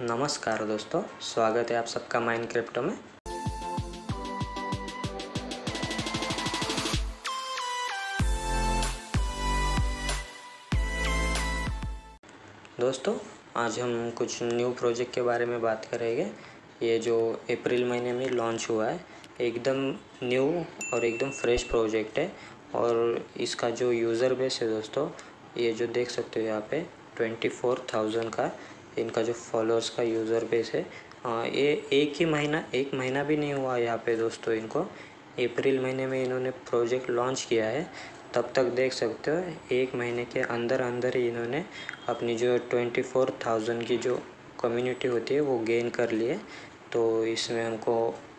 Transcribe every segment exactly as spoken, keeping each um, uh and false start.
नमस्कार दोस्तों, स्वागत है आप सबका माइनक्राफ्टो में। दोस्तों आज हम कुछ न्यू प्रोजेक्ट के बारे में बात करेंगे। ये जो अप्रैल महीने में लॉन्च हुआ है, एकदम न्यू और एकदम फ्रेश प्रोजेक्ट है। और इसका जो यूज़र बेस है दोस्तों, ये जो देख सकते हो यहाँ पे ट्वेंटी फोर थाउजेंड का इनका जो फॉलोअर्स का यूज़र बेस है। आ, ये एक ही महीना एक महीना भी नहीं हुआ यहाँ पे दोस्तों। इनको अप्रैल महीने में इन्होंने प्रोजेक्ट लॉन्च किया है, तब तक देख सकते हो एक महीने के अंदर अंदर ही इन्होंने अपनी जो ट्वेंटी फोर थाउजेंड की जो कम्युनिटी होती है वो गेन कर लिए। तो इसमें हमको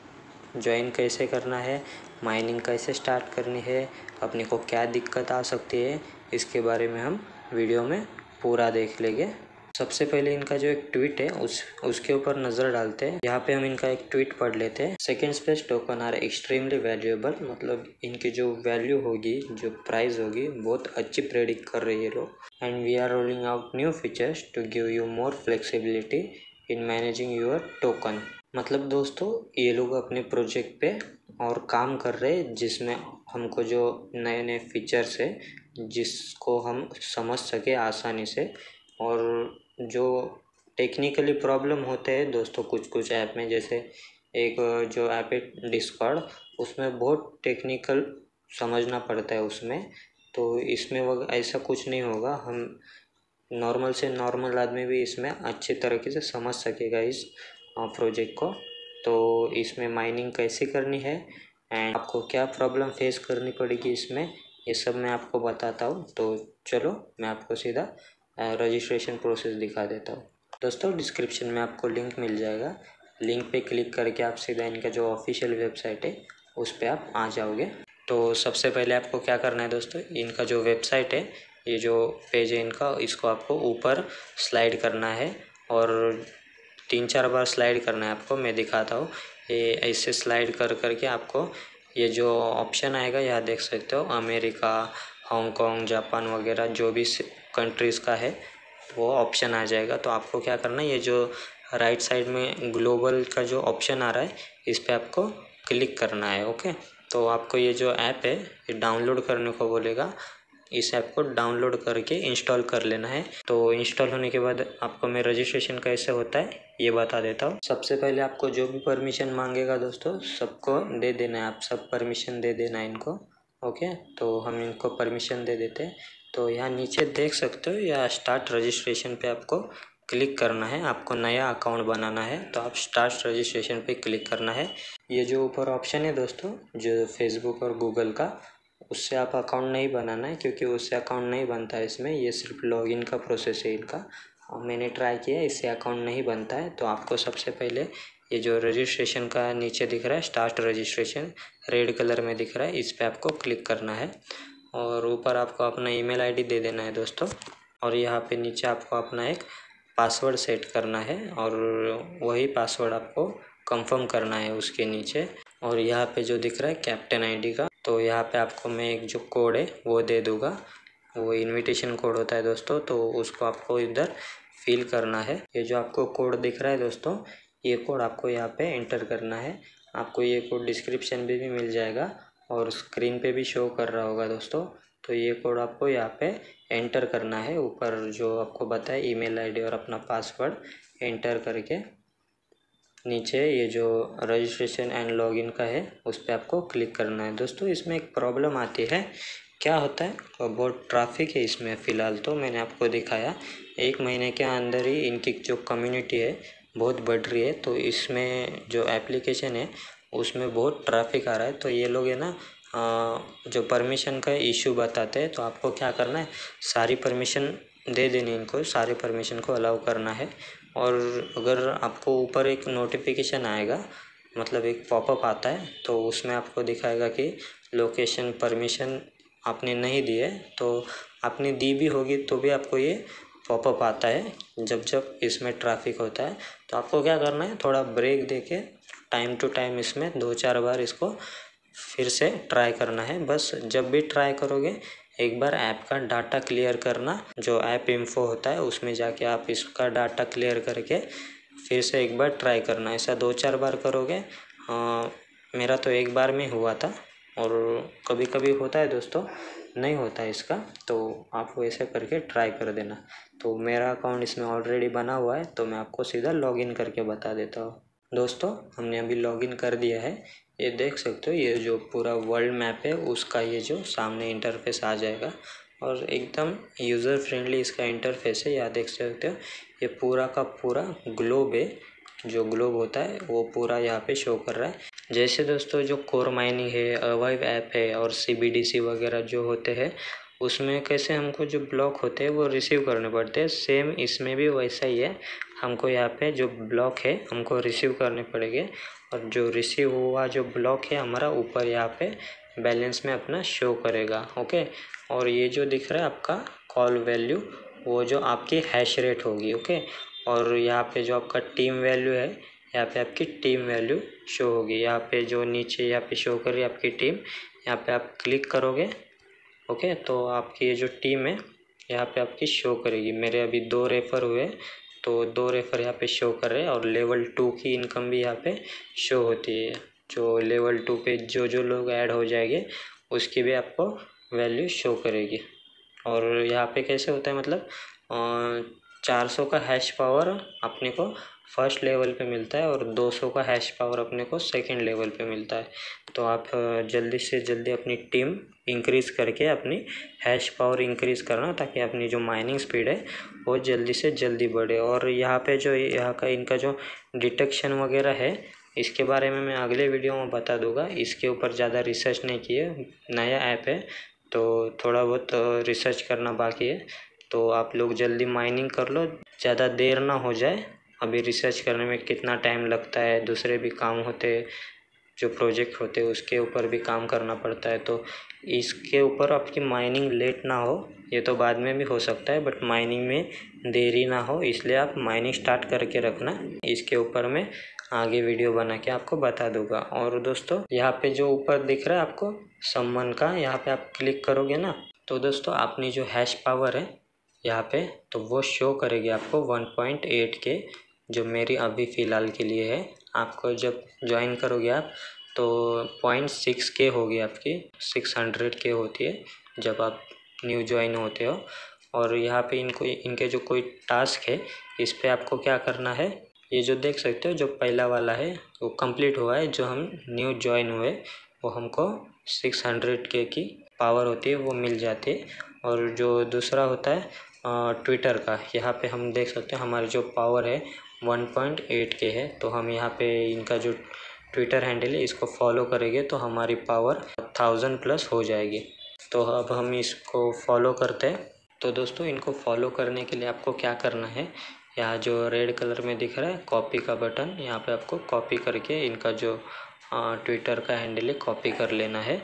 ज्वाइन कैसे करना है, माइनिंग कैसे स्टार्ट करनी है, अपने को क्या दिक्कत आ सकती है, इसके बारे में हम वीडियो में पूरा देख लेंगे। सबसे पहले इनका जो एक ट्वीट है उस उसके ऊपर नज़र डालते हैं। यहाँ पे हम इनका एक ट्वीट पढ़ लेते हैं। Second space token are extremely valuable, मतलब इनकी जो वैल्यू होगी, जो प्राइस होगी, बहुत अच्छी प्रेडिक्ट कर रही है लोग। And we are rolling out new features to give you more flexibility in managing your token. मतलब दोस्तों ये लोग अपने प्रोजेक्ट पे और काम कर रहे हैं, जिसमें हमको जो नए नए फीचर्स है जिसको हम समझ सके आसानी से। और जो टेक्निकली प्रॉब्लम होते हैं दोस्तों कुछ कुछ ऐप में, जैसे एक जो ऐप है डिस्कॉर्ड, उसमें बहुत टेक्निकल समझना पड़ता है उसमें। तो इसमें वो ऐसा कुछ नहीं होगा, हम नॉर्मल से नॉर्मल आदमी भी इसमें अच्छी तरीके से समझ सकेगा इस प्रोजेक्ट को। तो इसमें माइनिंग कैसे करनी है एंड आपको क्या प्रॉब्लम फेस करनी पड़ेगी इसमें, ये सब मैं आपको बताता हूँ। तो चलो मैं आपको सीधा रजिस्ट्रेशन प्रोसेस दिखा देता हूँ। दोस्तों डिस्क्रिप्शन में आपको लिंक मिल जाएगा, लिंक पे क्लिक करके आप सीधा इनका जो ऑफिशियल वेबसाइट है उस पर आप आ जाओगे। तो सबसे पहले आपको क्या करना है दोस्तों, इनका जो वेबसाइट है, ये जो पेज है इनका, इसको आपको ऊपर स्लाइड करना है और तीन चार बार स्लाइड करना है आपको। मैं दिखाता हूँ। ये ऐसे स्लाइड कर करके आपको ये जो ऑप्शन आएगा, यहाँ देख सकते हो अमेरिका, हांगकांग, जापान वगैरह जो भी कंट्रीज़ का है वो ऑप्शन आ जाएगा। तो आपको क्या करना है, ये जो राइट साइड में ग्लोबल का जो ऑप्शन आ रहा है इस पर आपको क्लिक करना है। ओके, तो आपको ये जो ऐप है ये डाउनलोड करने को बोलेगा। इस ऐप को डाउनलोड करके इंस्टॉल कर लेना है। तो इंस्टॉल होने के बाद आपको मैं रजिस्ट्रेशन कैसे होता है ये बता देता हूँ। सबसे पहले आपको जो भी परमिशन मांगेगा दोस्तों सबको दे देना है, आप सब परमिशन दे देना है इनको। ओके, तो हम इनको परमिशन दे देते हैं। तो यहाँ नीचे देख सकते हो या स्टार्ट रजिस्ट्रेशन पे आपको क्लिक करना है। आपको नया अकाउंट बनाना है तो आप स्टार्ट रजिस्ट्रेशन पे क्लिक करना है। ये जो ऊपर ऑप्शन है दोस्तों, जो फेसबुक और गूगल का, उससे आप अकाउंट नहीं बनाना है, क्योंकि उससे अकाउंट नहीं बनता है इसमें। ये सिर्फ लॉगिन का प्रोसेस है इनका। मैंने ट्राई किया, इससे अकाउंट नहीं बनता है। तो आपको सबसे पहले ये जो रजिस्ट्रेशन का नीचे दिख रहा है स्टार्ट रजिस्ट्रेशन, रेड कलर में दिख रहा है, इस पर आपको क्लिक करना है। और ऊपर आपको अपना ईमेल आईडी दे देना है दोस्तों। और यहाँ पे नीचे आपको अपना एक पासवर्ड सेट करना है और वही पासवर्ड आपको कंफर्म करना है उसके नीचे। और यहाँ पे जो दिख रहा है कैप्टन आईडी का, तो यहाँ पे आपको मैं एक जो कोड है वो दे दूँगा, वो इनविटेशन कोड होता है दोस्तों। तो उसको आपको इधर फिल करना है। ये जो आपको कोड दिख रहा है दोस्तों, ये कोड आपको यहाँ पे एंटर करना है। आपको ये कोड डिस्क्रिप्शन में भी मिल जाएगा और स्क्रीन पे भी शो कर रहा होगा दोस्तों। तो ये कोड आपको यहाँ पे एंटर करना है। ऊपर जो आपको बताया ईमेल आईडी और अपना पासवर्ड एंटर करके नीचे ये जो रजिस्ट्रेशन एंड लॉगिन का है उस पर आपको क्लिक करना है। दोस्तों इसमें एक प्रॉब्लम आती है, क्या होता है, बहुत ट्रैफिक है इसमें फ़िलहाल। तो मैंने आपको दिखाया एक महीने के अंदर ही इनकी जो कम्युनिटी है बहुत बढ़ रही है। तो इसमें जो एप्लीकेशन है उसमें बहुत ट्रैफिक आ रहा है। तो ये लोग है ना जो परमिशन का इशू बताते हैं, तो आपको क्या करना है, सारी परमिशन दे देनी इनको, सारी परमिशन को अलाउ करना है। और अगर आपको ऊपर एक नोटिफिकेशन आएगा, मतलब एक पॉपअप आता है, तो उसमें आपको दिखाएगा कि लोकेशन परमिशन आपने नहीं दी है। तो आपने दी भी होगी तो भी आपको ये पॉपअप आता है जब जब इसमें ट्रैफिक होता है। तो आपको क्या करना है, थोड़ा ब्रेक देके टाइम टू टाइम इसमें दो चार बार इसको फिर से ट्राई करना है। बस जब भी ट्राई करोगे एक बार ऐप का डाटा क्लियर करना, जो ऐप इन्फो होता है उसमें जाके आप इसका डाटा क्लियर करके फिर से एक बार ट्राई करना। ऐसा दो चार बार करोगे। आ, मेरा तो एक बार में हुआ था, और कभी कभी होता है दोस्तों, नहीं होता है इसका, तो आप वैसे करके ट्राई कर देना। तो मेरा अकाउंट इसमें ऑलरेडी बना हुआ है, तो मैं आपको सीधा लॉगिन करके बता देता हूँ। दोस्तों हमने अभी लॉगिन कर दिया है। ये देख सकते हो, ये जो पूरा वर्ल्ड मैप है उसका ये जो सामने इंटरफेस आ जाएगा, और एकदम यूज़र फ्रेंडली इसका इंटरफेस है। यहाँ देख सकते हो, ये पूरा का पूरा ग्लोब है, जो ग्लोब होता है वो पूरा यहाँ पे शो कर रहा है। जैसे दोस्तों जो कोर माइनिंग है, अवाइव ऐप है, और सी बी डी सी वगैरह जो होते हैं, उसमें कैसे हमको जो ब्लॉक होते हैं वो रिसीव करने पड़ते हैं, सेम इसमें भी वैसा ही है। हमको यहाँ पे जो ब्लॉक है हमको रिसीव करने पड़ेंगे, और जो रिसीव हुआ जो ब्लॉक है हमारा ऊपर यहाँ पे बैलेंस में अपना शो करेगा। ओके, और ये जो दिख रहा है आपका कॉल वैल्यू, वो जो आपकी हैश रेट होगी। ओके, और यहाँ पे जो आपका टीम वैल्यू है, यहाँ पे आपकी टीम वैल्यू शो होगी। यहाँ पे जो नीचे यहाँ पे शो कर रही है आपकी टीम, यहाँ पे आप क्लिक करोगे। ओके, तो आपकी ये जो टीम है यहाँ पे आपकी शो करेगी। मेरे अभी दो रेफ़र हुए, तो दो रेफ़र यहाँ पे शो कर रहे हैं, और लेवल टू की इनकम भी यहाँ पे शो होती है। जो लेवल टू पे जो जो लोग ऐड हो जाएंगे उसकी भी आपको वैल्यू शो करेगी। और यहाँ पे कैसे होता है, मतलब चार सौ का हैश पावर अपने को फर्स्ट लेवल पे मिलता है, और दो सौ का हैश पावर अपने को सेकंड लेवल पे मिलता है। तो आप जल्दी से जल्दी अपनी टीम इंक्रीज़ करके अपनी हैश पावर इंक्रीज़ करना, ताकि अपनी जो माइनिंग स्पीड है वो जल्दी से जल्दी बढ़े। और यहाँ पे जो यहाँ का इनका जो डिटेक्शन वगैरह है, इसके बारे में मैं अगले वीडियो में बता दूँगा। इसके ऊपर ज़्यादा रिसर्च नहीं किए, नया ऐप है तो थोड़ा बहुत रिसर्च करना बाकी है। तो आप लोग जल्दी माइनिंग कर लो, ज़्यादा देर ना हो जाए। अभी रिसर्च करने में कितना टाइम लगता है, दूसरे भी काम होते हैं, जो प्रोजेक्ट होते हैं उसके ऊपर भी काम करना पड़ता है। तो इसके ऊपर आपकी माइनिंग लेट ना हो, ये तो बाद में भी हो सकता है, बट माइनिंग में देरी ना हो, इसलिए आप माइनिंग स्टार्ट करके रखना। इसके ऊपर मैं आगे वीडियो बना के आपको बता दूंगा। और दोस्तों यहाँ पे जो ऊपर दिख रहा है आपको सम्मन का, यहाँ पे आप क्लिक करोगे ना, तो दोस्तों अपनी जो हैश पावर है यहाँ पे, तो वो शो करेगी आपको वन पॉइंट एट के, जो मेरी अभी फ़िलहाल के लिए है। आपको जब ज्वाइन करोगे आप, तो पॉइंट सिक्स के होगी आपकी, सिक्स हंड्रेड के होती है जब आप न्यू ज्वाइन होते हो। और यहाँ पे इनको इनके जो कोई टास्क है, इस पर आपको क्या करना है, ये जो देख सकते हो जो पहला वाला है वो कंप्लीट हुआ है, जो हम न्यू ज्वाइन हुए, वो हमको सिक्स हंड्रेड के की पावर होती है वो मिल जाती है। और जो दूसरा होता है ट्विटर का, यहाँ पे हम देख सकते हैं हमारी जो पावर है वन पॉइंट एट के है। तो हम यहाँ पे इनका जो ट्विटर हैंडल है इसको फॉलो करेंगे तो हमारी पावर थाउजेंड प्लस हो जाएगी। तो अब हम इसको फॉलो करते हैं। तो दोस्तों इनको फॉलो करने के लिए आपको क्या करना है, यहाँ जो रेड कलर में दिख रहा है कॉपी का बटन, यहाँ पे आपको कॉपी करके इनका जो ट्विटर का हैंडल है कॉपी कर लेना है।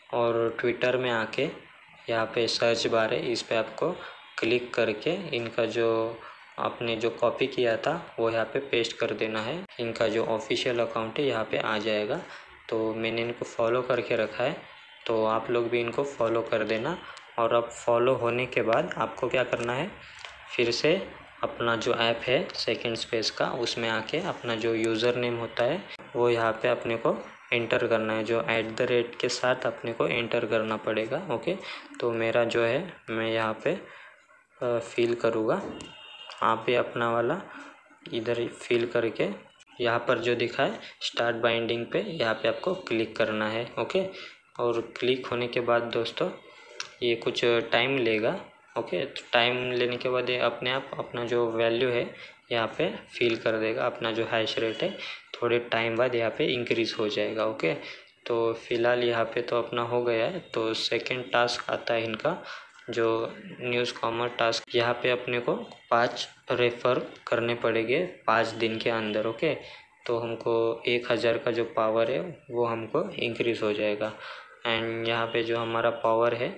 और ट्विटर में आके यहाँ पे सर्च बार है, इस पे आपको क्लिक करके इनका जो आपने जो कॉपी किया था वो यहाँ पे पेस्ट कर देना है। इनका जो ऑफिशियल अकाउंट है यहाँ पे आ जाएगा। तो मैंने इनको फॉलो करके रखा है, तो आप लोग भी इनको फॉलो कर देना। और अब फॉलो होने के बाद आपको क्या करना है, फिर से अपना जो ऐप है सेकंड स्पेस का, उसमें आके अपना जो यूज़र नेम होता है वो यहाँ पे अपने को एंटर करना है, जो ऐट द रेट के साथ अपने को एंटर करना पड़ेगा। ओके, तो मेरा जो है मैं यहाँ पे फिल करूँगा, आप भी अपना वाला इधर फिल करके यहाँ पर जो दिखा है स्टार्ट बाइंडिंग पे, यहाँ पे आपको क्लिक करना है। ओके, और क्लिक होने के बाद दोस्तों ये कुछ टाइम लेगा। ओके, तो टाइम लेने के बाद ये अपने आप अपना जो वैल्यू है यहाँ पे फिल कर देगा, अपना जो हैश रेट है थोड़े टाइम बाद यहाँ पे इंक्रीज़ हो जाएगा। ओके, तो फ़िलहाल यहाँ पे तो अपना हो गया है। तो सेकंड टास्क आता है इनका जो न्यूज़ कॉमर टास्क, यहाँ पे अपने को पाँच रेफ़र करने पड़ेंगे पाँच दिन के अंदर। ओके, तो हमको एक हज़ार का जो पावर है वो हमको इंक्रीज़ हो जाएगा। एंड यहाँ पे जो हमारा पावर है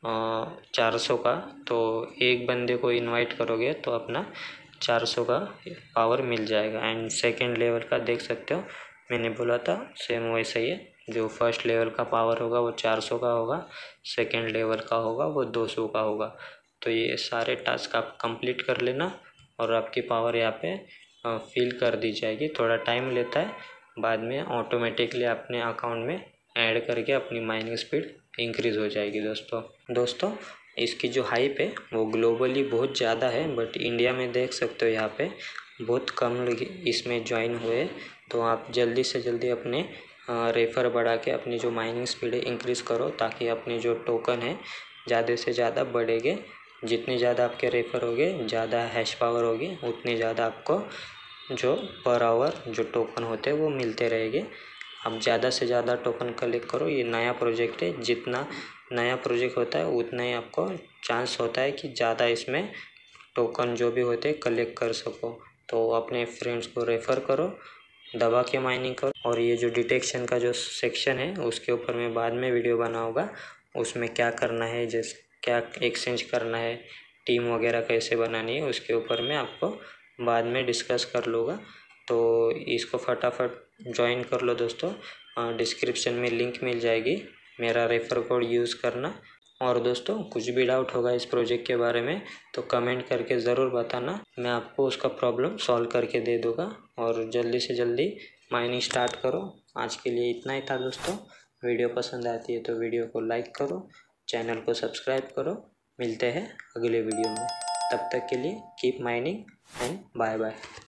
चार सौ का, तो एक बंदे को इनवाइट करोगे तो अपना चार सौ का पावर मिल जाएगा। एंड सेकंड लेवल का देख सकते हो, मैंने बोला था सेम वैसा ही है, जो फर्स्ट लेवल का पावर होगा वो चार सौ का होगा, सेकंड लेवल का होगा वो दो सौ का होगा। तो ये सारे टास्क आप कंप्लीट कर लेना और आपकी पावर यहाँ पे फिल कर दी जाएगी। थोड़ा टाइम लेता है, बाद में ऑटोमेटिकली अपने अकाउंट में ऐड करके अपनी माइनिंग स्पीड इंक्रीज़ हो जाएगी दोस्तों। दोस्तों इसकी जो हाइप है वो ग्लोबली बहुत ज़्यादा है, बट इंडिया में देख सकते हो यहाँ पे बहुत कम लोग इसमें ज्वाइन हुए। तो आप जल्दी से जल्दी अपने रेफर बढ़ा के अपनी जो माइनिंग स्पीड है इंक्रीज़ करो, ताकि अपनी जो टोकन है ज़्यादा से ज़्यादा बढ़ेंगे। जितने ज़्यादा आपके रेफर होंगे, ज़्यादा हैश पावर होगी, उतनी ज़्यादा आपको जो पर आवर जो टोकन होते हैं वो मिलते रहेंगे। अब ज़्यादा से ज़्यादा टोकन कलेक्ट करो। ये नया प्रोजेक्ट है, जितना नया प्रोजेक्ट होता है उतना ही आपको चांस होता है कि ज़्यादा इसमें टोकन जो भी होते हैं कलेक्ट कर सको। तो अपने फ्रेंड्स को रेफ़र करो, दबा के माइनिंग करो। और ये जो डिटेक्शन का जो सेक्शन है उसके ऊपर मैं बाद में वीडियो बनाऊँगा, उसमें क्या करना है, जैसे क्या एक्सचेंज करना है, टीम वगैरह कैसे बनानी है, उसके ऊपर मैं आपको बाद में डिस्कस कर लूँगा। तो इसको फटाफट ज्वाइन कर लो दोस्तों। डिस्क्रिप्शन में लिंक मिल जाएगी, मेरा रेफ़र कोड यूज़ करना। और दोस्तों कुछ भी डाउट होगा इस प्रोजेक्ट के बारे में तो कमेंट करके ज़रूर बताना, मैं आपको उसका प्रॉब्लम सॉल्व करके दे दूँगा। और जल्दी से जल्दी माइनिंग स्टार्ट करो। आज के लिए इतना ही था दोस्तों। वीडियो पसंद आती है तो वीडियो को लाइक करो, चैनल को सब्सक्राइब करो। मिलते हैं अगले वीडियो में, तब तक के लिए keep mining and bye bye.